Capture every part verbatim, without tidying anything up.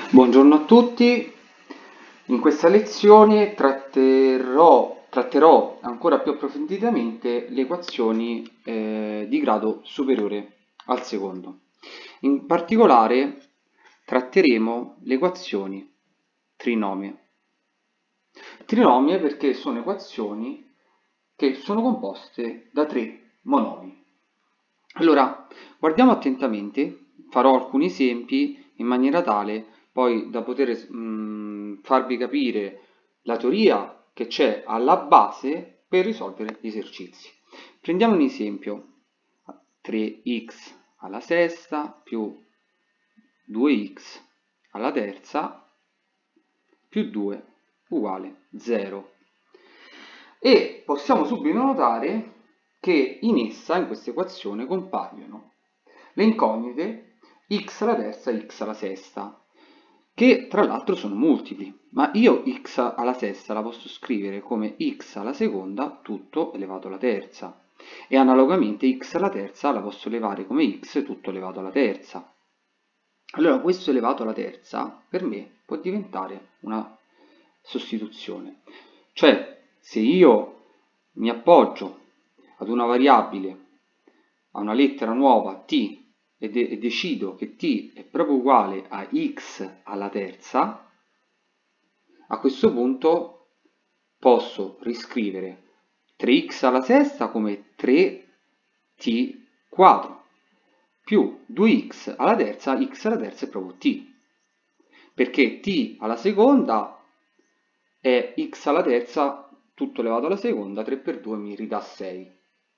Buongiorno a tutti, in questa lezione tratterò, tratterò ancora più approfonditamente le equazioni eh, di grado superiore al secondo. In particolare tratteremo le equazioni trinomie. Trinomie perché sono equazioni che sono composte da tre monomi. Allora, guardiamo attentamente, farò alcuni esempi in maniera tale poi da poter mh, farvi capire la teoria che c'è alla base per risolvere gli esercizi. Prendiamo un esempio, tre x alla sesta più due x alla terza più due uguale zero. E possiamo subito notare che in essa, in questa equazione, compaiono le incognite x alla terza e x alla sesta, che tra l'altro sono multipli, ma io x alla sesta la posso scrivere come x alla seconda tutto elevato alla terza, e analogamente x alla terza la posso elevare come x tutto elevato alla terza. Allora questo elevato alla terza per me può diventare una sostituzione, cioè se io mi appoggio ad una variabile, a una lettera nuova t, e, de e decido che t è proprio uguale a x alla terza, a questo punto posso riscrivere tre x alla sesta come tre t quadro più due x alla terza, x alla terza è proprio t, perché t alla seconda è x alla terza tutto elevato alla seconda, tre per due mi ridà sei,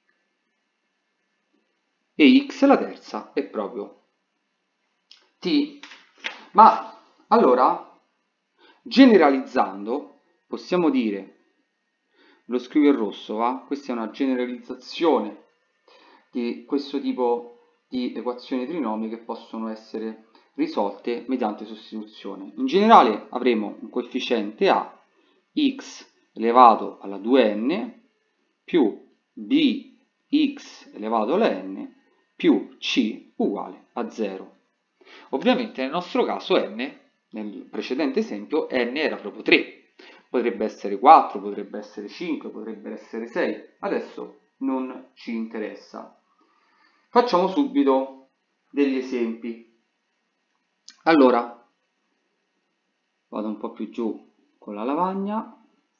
e x alla terza è proprio t. Ma allora, generalizzando, possiamo dire, lo scrivo in rosso, va? Questa è una generalizzazione di questo tipo di equazioni trinomiche che possono essere risolte mediante sostituzione. In generale avremo un coefficiente a x elevato alla due n più bx elevato alla n più c uguale a zero. Ovviamente nel nostro caso n, nel precedente esempio, n era proprio tre. Potrebbe essere quattro, potrebbe essere cinque, potrebbe essere sei. Adesso non ci interessa. Facciamo subito degli esempi. Allora, vado un po' più giù con la lavagna.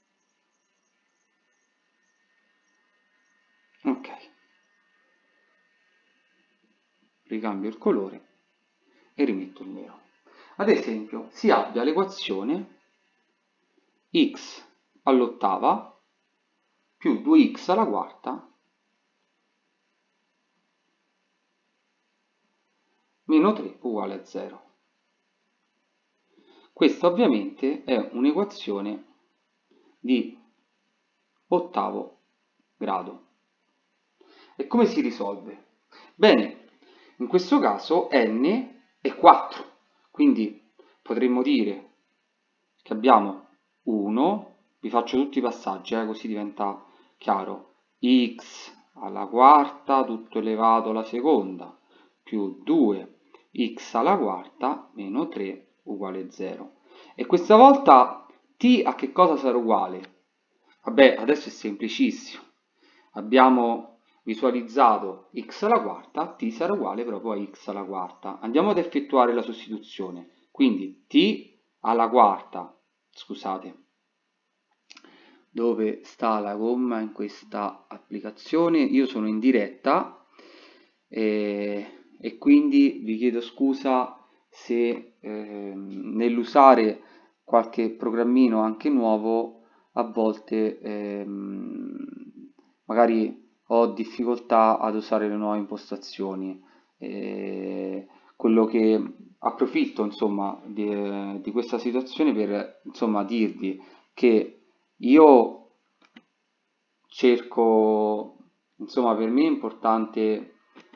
Ok. Ricambio il colore e rimetto il nero. Ad esempio, si abbia l'equazione x all'ottava più due x alla quarta meno tre uguale a zero. Questa ovviamente è un'equazione di ottavo grado. E come si risolve? Bene, in questo caso n è quattro, quindi potremmo dire che abbiamo uno, vi faccio tutti i passaggi eh, così diventa chiaro, x alla quarta tutto elevato alla seconda più due x alla quarta meno tre uguale zero. E questa volta t a che cosa sarà uguale? Vabbè, adesso è semplicissimo. Abbiamo visualizzato x alla quarta, t sarà uguale proprio a x alla quarta. Andiamo ad effettuare la sostituzione. Quindi t alla quarta, scusate, dove sta la gomma in questa applicazione? Io sono in diretta e, e quindi vi chiedo scusa se eh, nell'usare qualche programmino anche nuovo a volte ehm, magari ho difficoltà ad usare le nuove impostazioni. Eh, quello che approfitto insomma di, di questa situazione per insomma dirvi che io cerco, insomma, per me è importante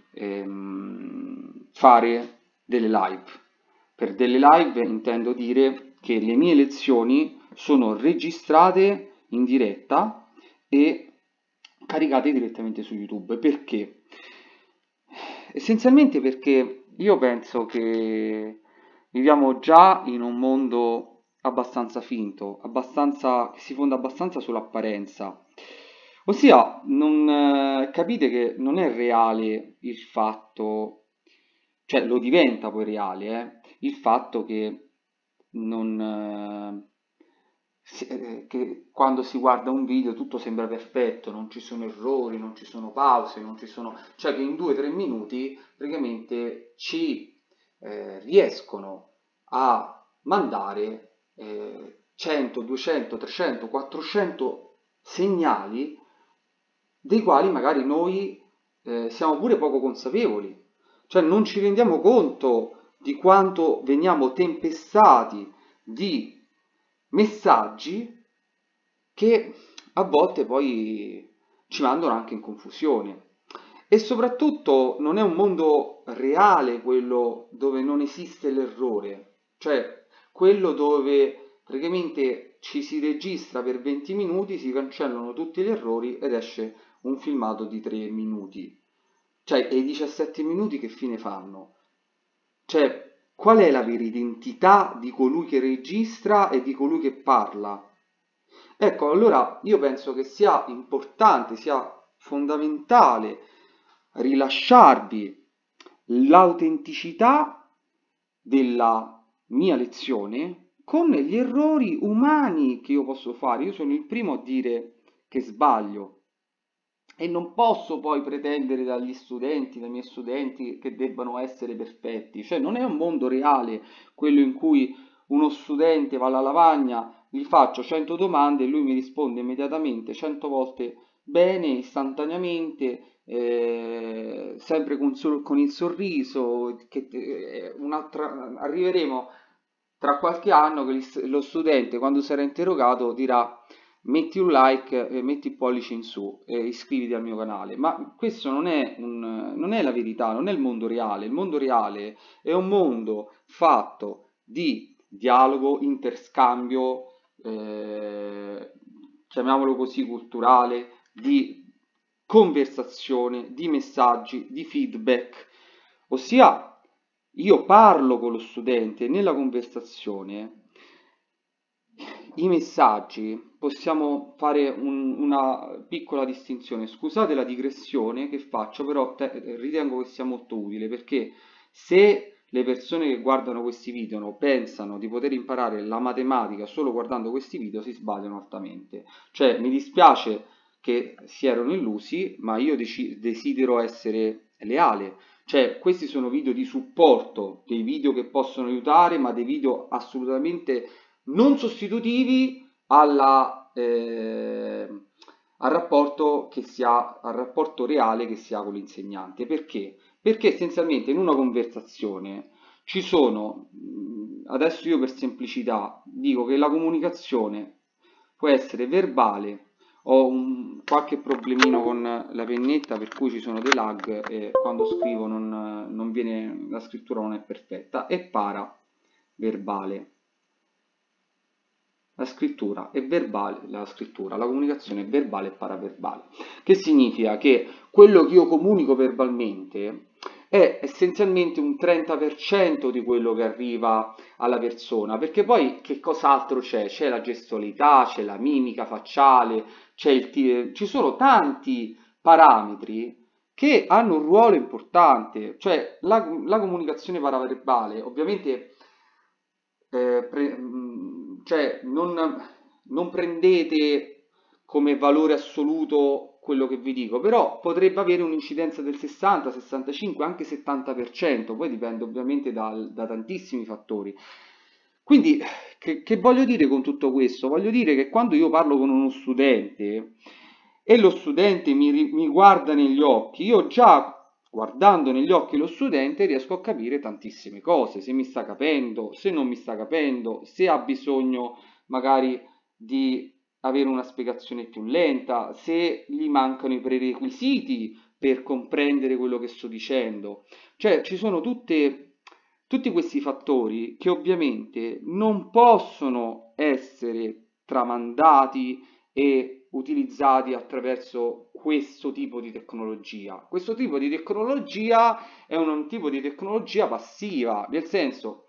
ehm, fare delle live. Per delle live intendo dire che le mie lezioni sono registrate in diretta e caricate direttamente su YouTube. Perché? Essenzialmente perché io penso che viviamo già in un mondo abbastanza finto, abbastanza, che si fonda abbastanza sull'apparenza. Ossia, non, eh, capite che non è reale il fatto, cioè lo diventa poi reale, eh, il fatto che non, eh, si- eh, che quando si guarda un video tutto sembra perfetto, non ci sono errori, non ci sono pause, non ci sono, cioè che in due tre minuti praticamente ci eh, riescono a mandare eh, cento, duecento, trecento, quattrocento segnali dei quali magari noi eh, siamo pure poco consapevoli, cioè non ci rendiamo conto di quanto veniamo tempestati di messaggi che a volte poi ci mandano anche in confusione. E soprattutto non è un mondo reale quello dove non esiste l'errore, cioè quello dove praticamente ci si registra per venti minuti, si cancellano tutti gli errori ed esce un filmato di tre minuti. Cioè, e i diciassette minuti che fine fanno? Cioè, qual è la vera identità di colui che registra e di colui che parla? Ecco, allora io penso che sia importante, sia fondamentale rilasciarvi l'autenticità della mia lezione con gli errori umani che io posso fare. Io sono il primo a dire che sbaglio e non posso poi pretendere dagli studenti, dai miei studenti, che debbano essere perfetti. Cioè, non è un mondo reale quello in cui uno studente va alla lavagna, gli faccio cento domande e lui mi risponde immediatamente cento volte bene, istantaneamente, eh, sempre con, sor- con il sorriso, che, eh, un'altra, arriveremo tra qualche anno che gli- lo studente, quando sarà interrogato, dirà metti un like, eh, metti il pollice in su e iscriviti al mio canale. Ma questo non è, un, non è la verità, non è il mondo reale. Il mondo reale è un mondo fatto di dialogo, interscambio, eh, chiamiamolo così, culturale, di conversazione, di messaggi, di feedback. Ossia, io parlo con lo studente nella conversazione, i messaggi, possiamo fare un- una piccola distinzione. Scusate la digressione che faccio, però te- ritengo che sia molto utile perché se le persone che guardano questi video no, pensano di poter imparare la matematica solo guardando questi video, si sbagliano altamente. Cioè, mi dispiace che si erano illusi, ma io deci- desidero essere leale. Cioè, questi sono video di supporto, dei video che possono aiutare, ma dei video assolutamente non sostitutivi alla, eh, al rapporto che si ha, al rapporto reale che si ha con l'insegnante. Perché? Perché essenzialmente in una conversazione ci sono, mh, adesso io per semplicità dico che la comunicazione può essere verbale. Ho un, qualche problemino con la pennetta per cui ci sono dei lag e quando scrivo non, non viene, la scrittura non è perfetta, e para verbale. La scrittura è verbale, la scrittura, la comunicazione è verbale e paraverbale. Che significa che quello che io comunico verbalmente è essenzialmente un trenta per cento di quello che arriva alla persona, perché poi che cos'altro c'è? C'è la gestualità, c'è la mimica facciale, c'è il ti- ci sono tanti parametri che hanno un ruolo importante, cioè la, la comunicazione paraverbale ovviamente eh, pre- mh, cioè non, non prendete come valore assoluto quello che vi dico, però potrebbe avere un'incidenza del sessanta, sessantacinque, anche settanta per cento, poi dipende ovviamente dal- da tantissimi fattori. Quindi, che, che voglio dire con tutto questo? Voglio dire che quando io parlo con uno studente e lo studente mi, ri- mi guarda negli occhi, io già guardando negli occhi lo studente riesco a capire tantissime cose, se mi sta capendo, se non mi sta capendo, se ha bisogno magari di avere una spiegazione più lenta, se gli mancano i prerequisiti per comprendere quello che sto dicendo. Cioè, ci sono tutte, tutti questi fattori che ovviamente non possono essere tramandati e utilizzati attraverso questo tipo di tecnologia. Questo tipo di tecnologia è un, un tipo di tecnologia passiva, nel senso,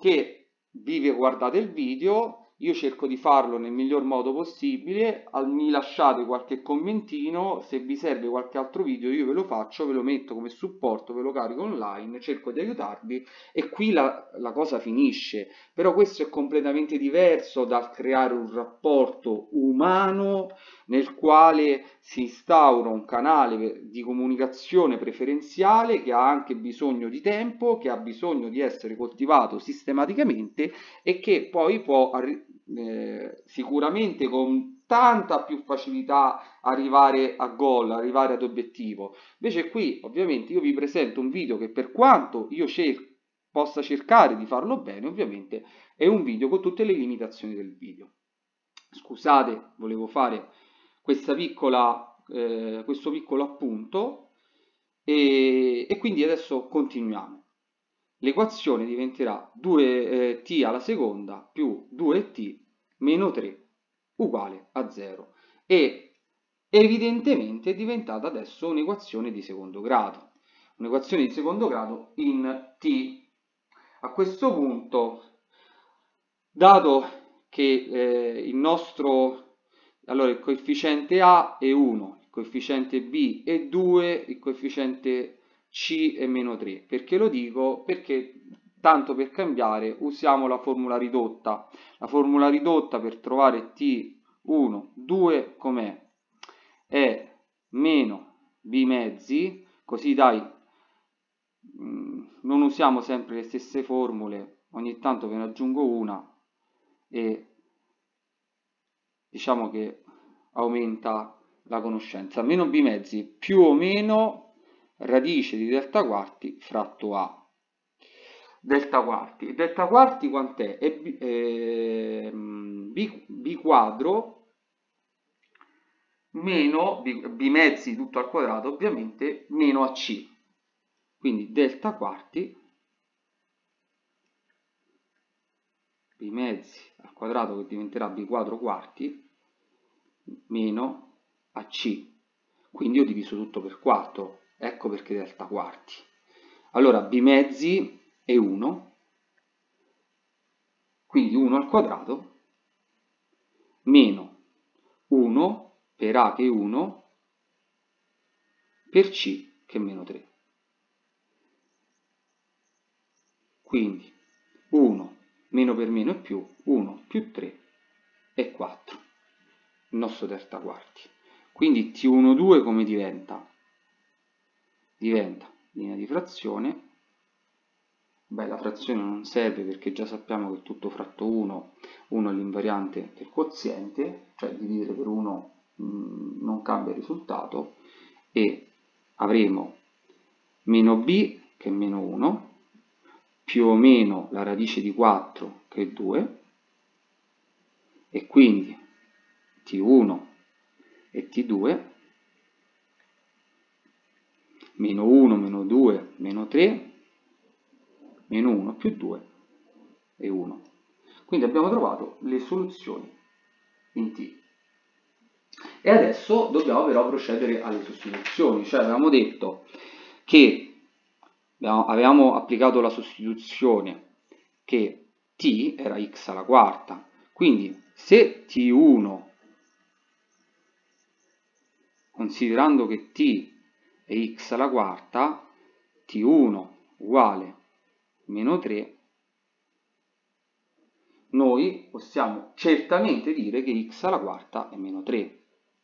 che vi guardate il video. Io cerco di farlo nel miglior modo possibile, mi lasciate qualche commentino, se vi serve qualche altro video io ve lo faccio, ve lo metto come supporto, ve lo carico online, cerco di aiutarvi e qui la, la cosa finisce. Però questo è completamente diverso dal creare un rapporto umano nel quale si instaura un canale di comunicazione preferenziale che ha anche bisogno di tempo, che ha bisogno di essere coltivato sistematicamente e che poi può eh, sicuramente con tanta più facilità arrivare a goal, arrivare ad obiettivo. Invece qui ovviamente io vi presento un video che, per quanto io cer- possa cercare di farlo bene, ovviamente è un video con tutte le limitazioni del video. Scusate, volevo fare questa piccola, eh, questo piccolo appunto e, e quindi adesso continuiamo. L'equazione diventerà due t alla seconda più due t meno tre uguale a zero e evidentemente è diventata adesso un'equazione di secondo grado. Un'equazione di secondo grado in t. A questo punto, dato che eh, il nostro, allora il coefficiente A è uno, il coefficiente B è due, il coefficiente C è meno tre. Perché lo dico? Perché tanto per cambiare usiamo la formula ridotta. La formula ridotta per trovare T uno, due com'è? È meno B mezzi, così dai, non usiamo sempre le stesse formule, ogni tanto ve ne aggiungo una e diciamo che aumenta la conoscenza. Meno B mezzi più o meno radice di delta quarti fratto A. Delta quarti. Delta quarti quant'è? È B, eh, B, B quadro meno B, B mezzi tutto al quadrato, ovviamente, meno A C. Quindi delta quarti B mezzi al quadrato, che diventerà B quadro quarti, meno A C. Quindi ho diviso tutto per quattro, ecco perché delta quarti. Allora B mezzi è uno, quindi uno al quadrato, meno uno per A che è uno, per C che è meno tre. Quindi uno meno per meno è più, uno più tre è quattro, il nostro delta quarti. Quindi T uno due come diventa? Diventa linea di frazione. Beh, la frazione non serve perché già sappiamo che tutto fratto uno, uno è l'invariante del quoziente, cioè dividere per uno mh, non cambia il risultato, e avremo meno b che è meno uno, più o meno la radice di quattro che è due, e quindi T uno e T due, meno uno, meno due, meno tre, meno uno più due è uno. Quindi abbiamo trovato le soluzioni in T. E adesso dobbiamo però procedere alle sostituzioni, cioè avevamo detto che avevamo applicato la sostituzione che T era x alla quarta, quindi se T uno, considerando che T è x alla quarta, T uno uguale meno tre, noi possiamo certamente dire che x alla quarta è meno tre.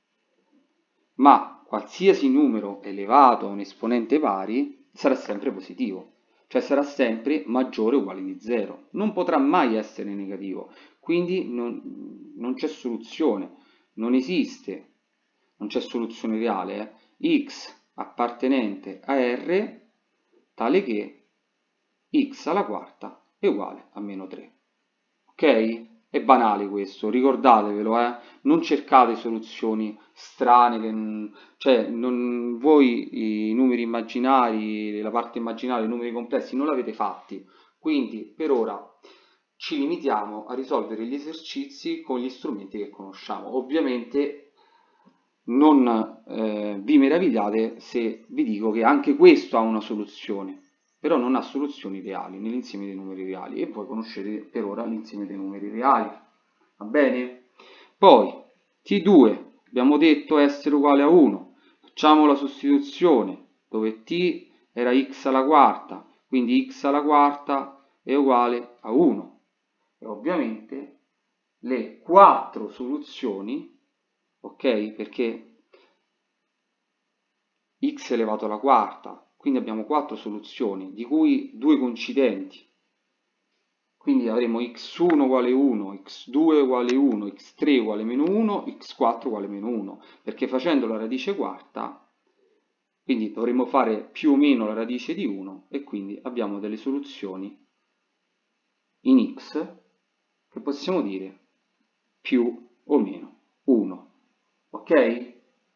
Ma qualsiasi numero elevato a un esponente pari sarà sempre positivo, cioè sarà sempre maggiore o uguale di zero, non potrà mai essere negativo, quindi non, non c'è soluzione, non esiste, non c'è soluzione reale, eh? X appartenente a R tale che x alla quarta è uguale a meno tre. Ok? È banale questo, ricordatevelo, eh? Non cercate soluzioni strane, che, cioè non, voi i numeri immaginari, la parte immaginaria, i numeri complessi non l'avete fatti, quindi per ora ci limitiamo a risolvere gli esercizi con gli strumenti che conosciamo. Ovviamente non eh, vi meravigliate se vi dico che anche questo ha una soluzione, però non ha soluzioni reali nell'insieme dei numeri reali, e voi conoscete per ora l'insieme dei numeri reali, va bene? Poi T due abbiamo detto essere uguale a uno, facciamo la sostituzione dove t era x alla quarta, quindi x alla quarta è uguale a uno, e ovviamente le quattro soluzioni, ok, perché x elevato alla quarta, quindi abbiamo quattro soluzioni, di cui due coincidenti, quindi avremo x uno uguale uno, x due uguale uno, x tre uguale meno uno, x quattro uguale meno uno, perché facendo la radice quarta, quindi dovremmo fare più o meno la radice di uno, e quindi abbiamo delle soluzioni in x che possiamo dire più o meno uno, ok?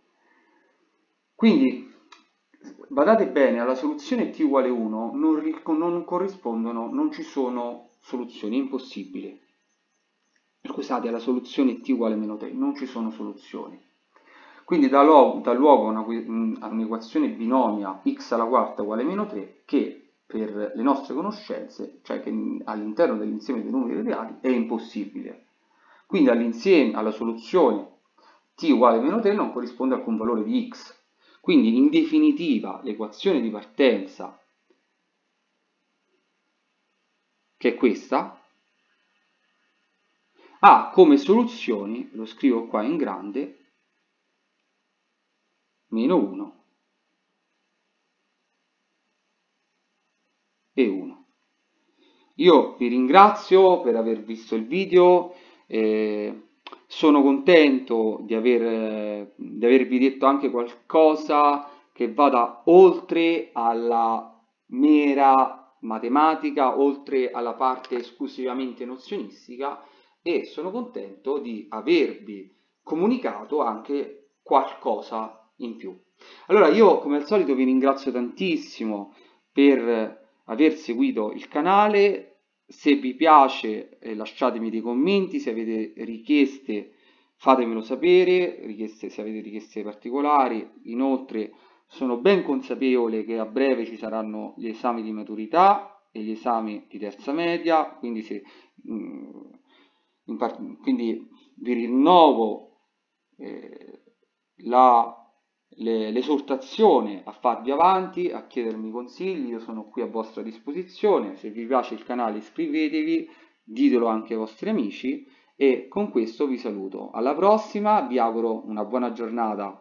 Quindi badate bene, alla soluzione t uguale uno non, non corrispondono, non ci sono soluzioni, è impossibile. Scusate, alla soluzione t uguale meno tre non ci sono soluzioni. Quindi dà, dà luogo a un'equazione binomia x alla quarta uguale meno tre che per le nostre conoscenze, cioè che all'interno dell'insieme dei numeri reali, è impossibile. Quindi all'insieme, alla soluzione t uguale meno tre non corrisponde alcun valore di x. Quindi in definitiva l'equazione di partenza, che è questa, ha come soluzioni, lo scrivo qua in grande, meno uno e uno. Io vi ringrazio per aver visto il video, eh, sono contento di, aver, di avervi detto anche qualcosa che vada oltre alla mera matematica, oltre alla parte esclusivamente nozionistica, e sono contento di avervi comunicato anche qualcosa in più. Allora io come al solito vi ringrazio tantissimo per aver seguito il canale. Se vi piace eh, lasciatemi dei commenti, se avete richieste fatemelo sapere, richieste, se avete richieste particolari. Inoltre sono ben consapevole che a breve ci saranno gli esami di maturità e gli esami di terza media, quindi, se, mh, quindi vi rinnovo eh, la l'esortazione a farvi avanti, a chiedermi consigli. Io sono qui a vostra disposizione. Se vi piace il canale iscrivetevi, ditelo anche ai vostri amici, e con questo vi saluto. Alla prossima, vi auguro una buona giornata